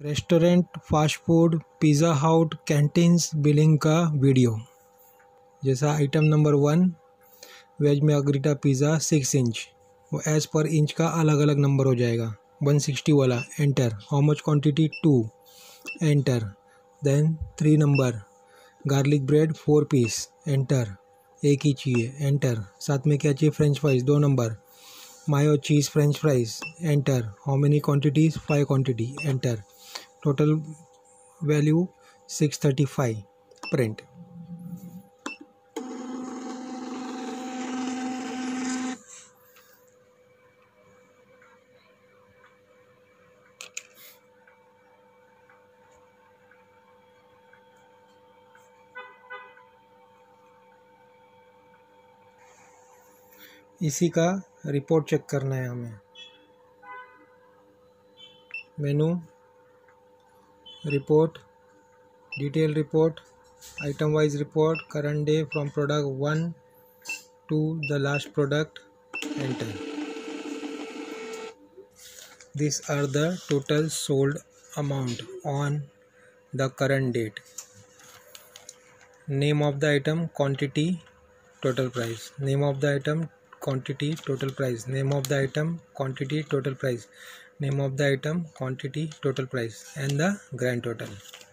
Restaurant, fast food, pizza Hut, canteens billing का video. जैसा item number 1 veg margherita pizza 6 inch, वो as per inch का अलग अलग नंबर हो जाएगा। 160 वाला enter. How much quantity 2 enter. Then 3 number garlic bread 4 piece enter. एक ही चाहिए एंटर। साथ में क्या चाहिए? French fries 2 number. Mayo cheese french fries enter. How many quantities? 5 quantity enter. Total value 635 print. इसी का रिपोर्ट चेक करना है हमें। Menu, report, detail report, item wise report, current day from product 1 to the last product enter. These are the total sold amount on the current date. Name of the item, quantity, total price. Name of the item, quantity, total price. Name of the item, quantity, total price. Name of the item, quantity, total price, and the grand total.